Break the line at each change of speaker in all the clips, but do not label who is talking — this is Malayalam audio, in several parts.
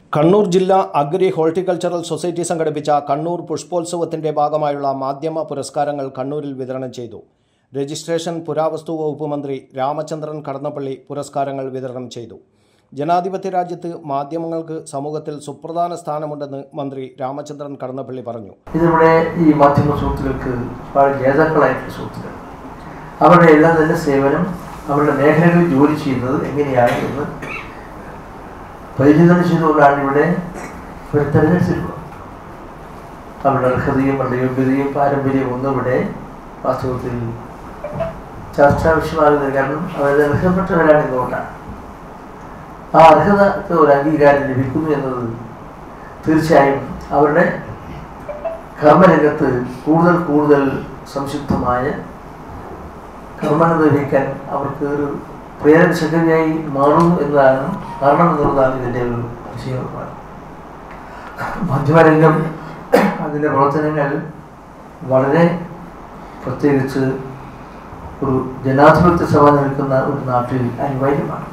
കണ്ണൂർ ജില്ലാ അഗ്രി ഹോർട്ടിക്കൾച്ചറൽ സൊസൈറ്റി സംഘടിപ്പിച്ച കണ്ണൂർ പുഷ്പോത്സവത്തിന്റെ ഭാഗമായുള്ള മാധ്യമ പുരസ്കാരങ്ങൾ കണ്ണൂരിൽ വിതരണം ചെയ്തു. രജിസ്ട്രേഷൻ പുരാവസ്തു വകുപ്പ് മന്ത്രി രാമചന്ദ്രൻ കടന്നപ്പള്ളി പുരസ്കാരങ്ങൾ വിതരണം ചെയ്തു. ജനാധിപത്യ രാജ്യത്ത് മാധ്യമങ്ങൾക്ക് സമൂഹത്തിൽ സുപ്രധാന സ്ഥാനമുണ്ടെന്ന് മന്ത്രി രാമചന്ദ്രൻ കടന്നപ്പള്ളി പറഞ്ഞു.
ഇതിവിടെ ഈ മാധ്യമ സുഹൃത്തുക്കൾക്ക് വളരെ ജേതാക്കളായിട്ടുള്ള സുഹൃത്തുക്കൾ അവരുടെ എല്ലാം തന്നെ സേവനം അവരുടെ മേഖലകളിൽ ജോലി ചെയ്യുന്നത് എങ്ങനെയാണ് എന്ന് പരിചിതം ചെയ്തുകൊണ്ടാണ് ഇവിടെ തെരഞ്ഞെടുത്തിട്ടുള്ളത്. അവരുടെ അർഹതയും അവരുടെ യോഗ്യതയും പാരമ്പര്യവും ഒന്നും ഇവിടെ വാസ്തവത്തിൽ ചർച്ചാ വിഷയമാകുന്നത്. കാരണം അവരുടെ അർഹപ്പെട്ടവരാണ് ഇതുകൊണ്ടാണ്. ആ അർഹതക്ക് ഒരു അംഗീകാരം ലഭിക്കുന്നു എന്നത് തീർച്ചയായും അവരുടെ കർമ്മരംഗത്ത് കൂടുതൽ സംശുദ്ധമായ കർമ്മം നിർവഹിക്കാൻ അവർക്ക് ഒരു പ്രേരണ ശക്തിയായി മാറണമെന്നുള്ളതാണ് ഇതിൻ്റെ ഒരു വിഷയമാണ്. മാധ്യമരംഗം അതിൻ്റെ പ്രവർത്തനങ്ങൾ വളരെ പ്രത്യേകിച്ച് ഒരു ജനാധിപത്യ സഭ നിൽക്കുന്ന ഒരു നാട്ടിൽ അനിവാര്യമാണ്.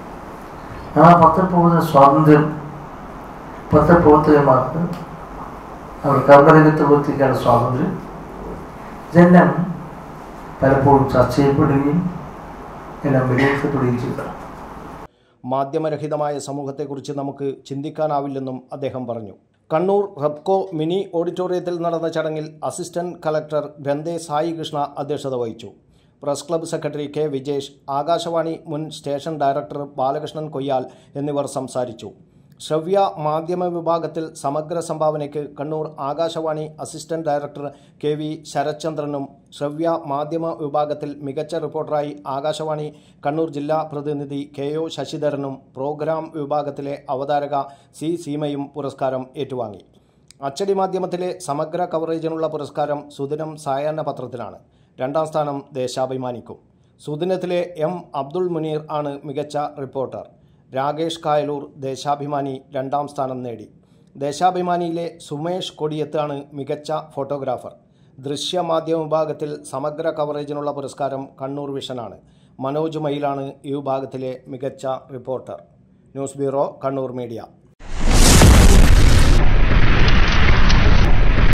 ആ പത്രപ്രവർത്തന സ്വാതന്ത്ര്യം പത്രപ്രവർത്തകന്മാർക്ക് അവർ കർമ്മരംഗത്ത് പ്രവർത്തിക്കാനുള്ള സ്വാതന്ത്ര്യം ഇതെല്ലാം പലപ്പോഴും ചർച്ച ചെയ്യപ്പെടുകയും എല്ലാം വിലയിരുത്തപ്പെടുകയും ചെയ്തു.
മാധ്യമരഹിതമായ സമൂഹത്തെക്കുറിച്ച് നമുക്ക് ചിന്തിക്കാനാവില്ലെന്നും അദ്ദേഹം പറഞ്ഞു. കണ്ണൂർ റെപ്കോ മിനി ഓഡിറ്റോറിയത്തിൽ നടന്ന ചടങ്ങിൽ അസിസ്റ്റന്റ് കളക്ടർ ഗ്രന്ഥേ സായി കൃഷ്ണ അധ്യക്ഷത വഹിച്ചു. Press club secretary K Vijesh, Akashvani മുൻ സ്റ്റേഷൻ ഡയറക്ടർ ബാലകൃഷ്ണൻ കൊയ്യാൽ എന്നിവർ സംസാരിച്ചു. ശ്രവ്യ മാധ്യമ വിഭാഗത്തിൽ സമഗ്ര സംഭാവനയ്ക്ക് Kannur Akashvani assistant director K V ശരത്ചന്ദ്രനും, ശ്രവ്യ മാധ്യമ വിഭാഗത്തിൽ മികച്ച റിപ്പോർട്ടറായി ആകാശവാണി കണ്ണൂർ ജില്ലാ പ്രതിനിധി കെ ഒ ശശിധരനും, പ്രോഗ്രാം വിഭാഗത്തിലെ അവതാരക സി സീമയും പുരസ്കാരം ഏറ്റുവാങ്ങി. അച്ചടി മാധ്യമത്തിലെ സമഗ്ര കവറേജിനുള്ള പുരസ്കാരം സുദിനം സായാഹ്ന പത്രത്തിനാണ്. രണ്ടാം സ്ഥാനം ദേശാഭിമാനിക്കും. സുദിനത്തിലെ എം അബ്ദുൾ മുനീർ ആണ് മികച്ച റിപ്പോർട്ടർ. രാകേഷ് കായലൂർ ദേശാഭിമാനി രണ്ടാം സ്ഥാനം നേടി. ദേശാഭിമാനിയിലെ സുമേഷ് കൊടിയത്താണ് മികച്ച ഫോട്ടോഗ്രാഫർ. ദൃശ്യമാധ്യമ വിഭാഗത്തിൽ സമഗ്ര കവറേജിനുള്ള പുരസ്കാരം കണ്ണൂർ വിഷനാണ്. മനോജ് മയിലാണ് ഈ വിഭാഗത്തിലെ മികച്ച reporter. News bureau, Kannur media.